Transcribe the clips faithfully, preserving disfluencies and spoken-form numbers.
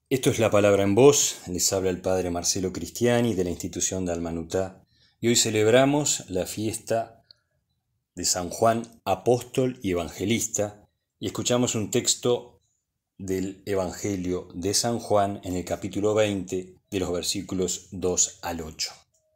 Esto es La Palabra en Voz, les habla el Padre Marcelo Cristiani de la institución de Almanutá y hoy celebramos la fiesta de San Juan Apóstol y Evangelista y escuchamos un texto del Evangelio de San Juan en el capítulo veinte de los versículos dos al ocho.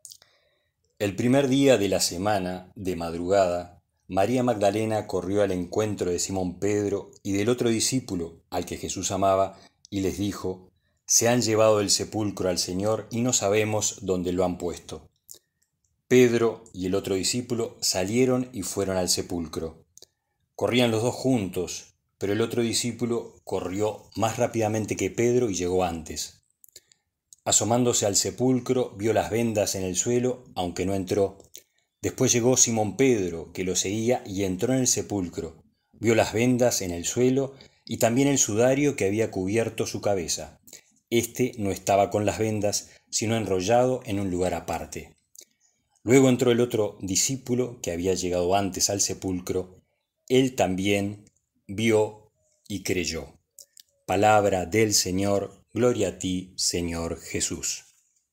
El primer día de la semana, de madrugada, María Magdalena corrió al encuentro de Simón Pedro y del otro discípulo al que Jesús amaba y les dijo: «Se han llevado del sepulcro al Señor y no sabemos dónde lo han puesto». Pedro y el otro discípulo salieron y fueron al sepulcro. Corrían los dos juntos, pero el otro discípulo corrió más rápidamente que Pedro y llegó antes. Asomándose al sepulcro, vio las vendas en el suelo, aunque no entró. Después llegó Simón Pedro, que lo seguía, y entró en el sepulcro. Vio las vendas en el suelo y también el sudario que había cubierto su cabeza. Este no estaba con las vendas, sino enrollado en un lugar aparte. Luego entró el otro discípulo, que había llegado antes al sepulcro. Él también vio y creyó. Palabra del Señor, gloria a ti, Señor Jesús.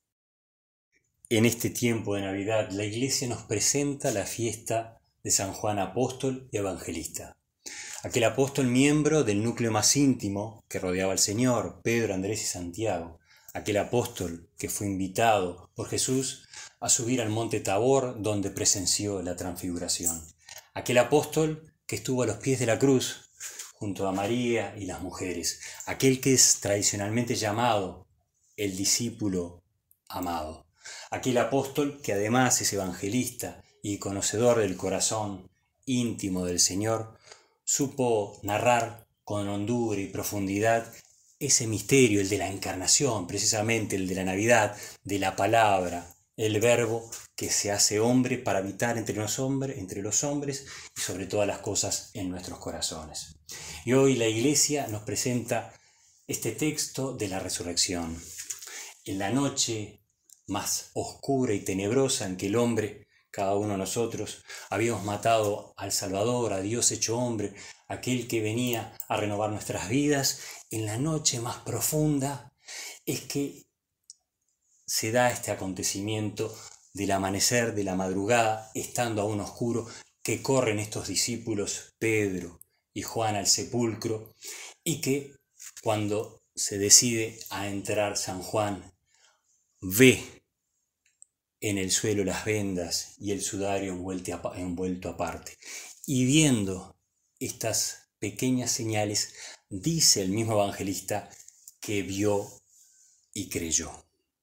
En este tiempo de Navidad, la Iglesia nos presenta la fiesta de San Juan Apóstol y Evangelista. Aquel apóstol miembro del núcleo más íntimo que rodeaba al Señor, Pedro, Andrés y Santiago. Aquel apóstol que fue invitado por Jesús a subir al monte Tabor, donde presenció la transfiguración. Aquel apóstol que estuvo a los pies de la cruz, junto a María y las mujeres. Aquel que es tradicionalmente llamado el discípulo amado. Aquel apóstol que además es evangelista y conocedor del corazón íntimo del Señor, supo narrar con hondura y profundidad ese misterio, el de la encarnación, precisamente el de la Navidad, de la palabra, el verbo que se hace hombre para habitar entre los hombres, entre los hombres y sobre todas las cosas en nuestros corazones. Y hoy la Iglesia nos presenta este texto de la resurrección. En la noche más oscura y tenebrosa en que el hombre, cada uno de nosotros, habíamos matado al Salvador, a Dios hecho hombre, aquel que venía a renovar nuestras vidas, en la noche más profunda es que se da este acontecimiento del amanecer, de la madrugada, estando aún oscuro, que corren estos discípulos, Pedro y Juan, al sepulcro, y que cuando se decide a entrar San Juan, ve en el suelo las vendas y el sudario envuelto aparte. Y viendo estas pequeñas señales, dice el mismo evangelista que vio y creyó.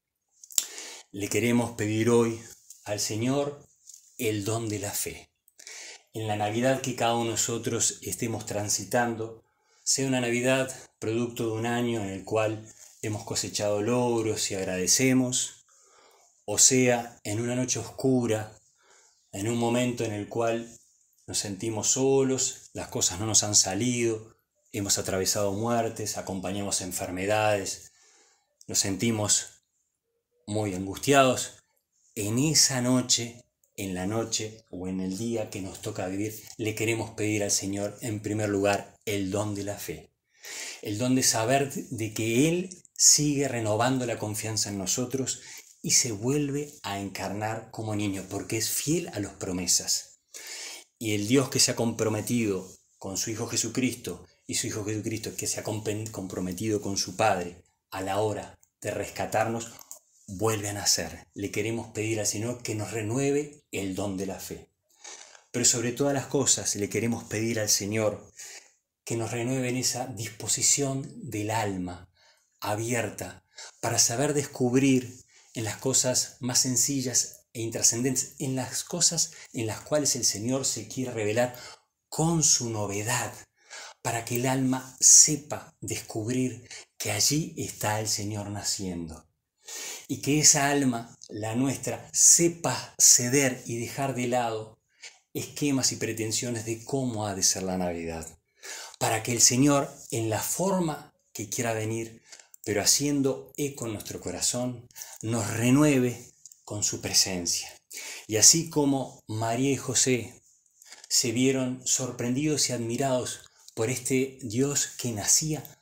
Le queremos pedir hoy al Señor el don de la fe. En la Navidad que cada uno de nosotros estemos transitando, sea una Navidad producto de un año en el cual hemos cosechado logros y agradecemos, o sea, en una noche oscura, en un momento en el cual nos sentimos solos, las cosas no nos han salido, hemos atravesado muertes, acompañamos enfermedades, nos sentimos muy angustiados. En esa noche, en la noche o en el día que nos toca vivir, le queremos pedir al Señor, en primer lugar, el don de la fe. El don de saber de que Él sigue renovando la confianza en nosotros y se vuelve a encarnar como niño, porque es fiel a las promesas. Y el Dios que se ha comprometido con su Hijo Jesucristo, y su Hijo Jesucristo que se ha comprometido con su Padre a la hora de rescatarnos, vuelve a nacer. Le queremos pedir al Señor que nos renueve el don de la fe. Pero sobre todas las cosas le queremos pedir al Señor que nos renueve en esa disposición del alma abierta para saber descubrir en las cosas más sencillas e intrascendentes, en las cosas en las cuales el Señor se quiere revelar con su novedad, para que el alma sepa descubrir que allí está el Señor naciendo. Y que esa alma, la nuestra, sepa ceder y dejar de lado esquemas y pretensiones de cómo ha de ser la Navidad, para que el Señor, en la forma que quiera venir, pero haciendo eco en nuestro corazón, nos renueve con su presencia. Y así como María y José se vieron sorprendidos y admirados por este Dios que nacía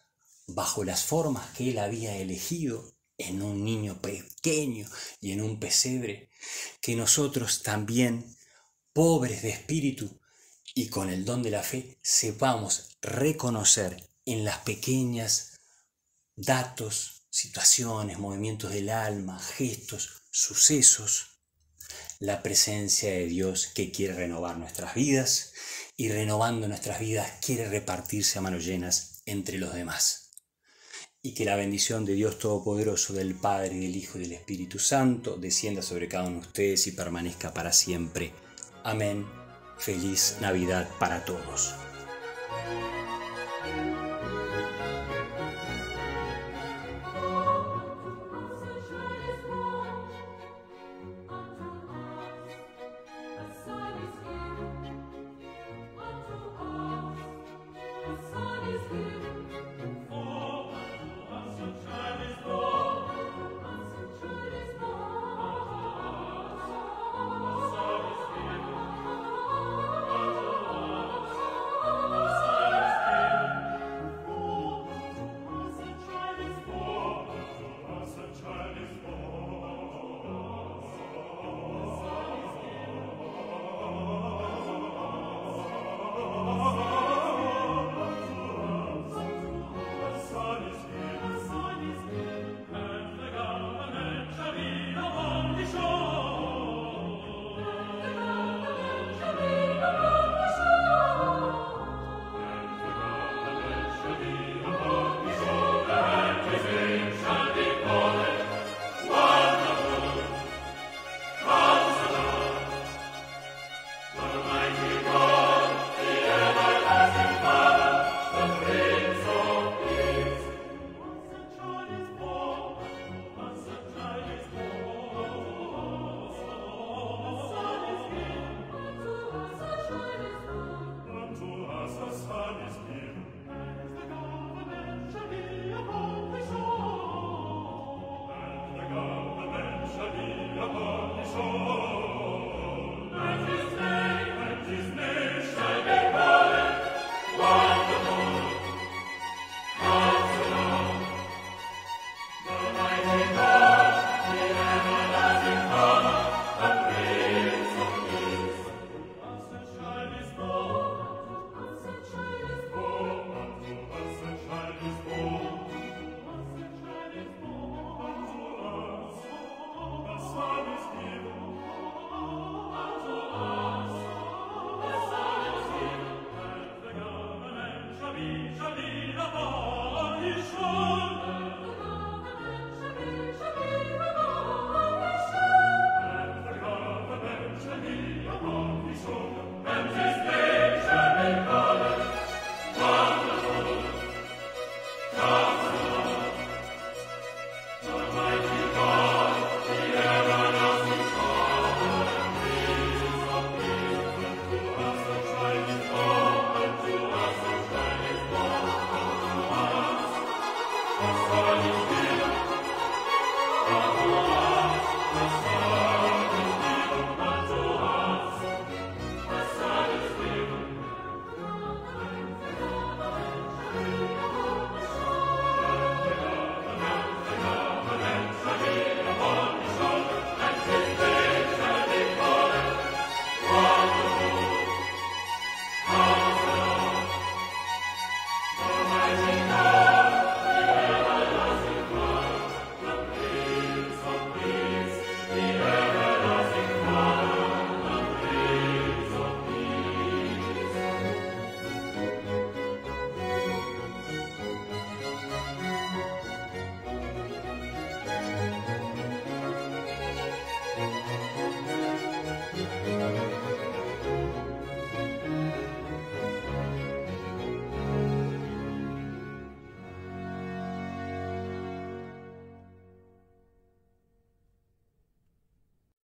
bajo las formas que Él había elegido, en un niño pequeño y en un pesebre, que nosotros también, pobres de espíritu y con el don de la fe, sepamos reconocer en las pequeñas datos, situaciones, movimientos del alma, gestos, sucesos, la presencia de Dios que quiere renovar nuestras vidas y renovando nuestras vidas quiere repartirse a manos llenas entre los demás. Y que la bendición de Dios Todopoderoso, del Padre, del Hijo y del Espíritu Santo descienda sobre cada uno de ustedes y permanezca para siempre. Amén. Feliz Navidad para todos.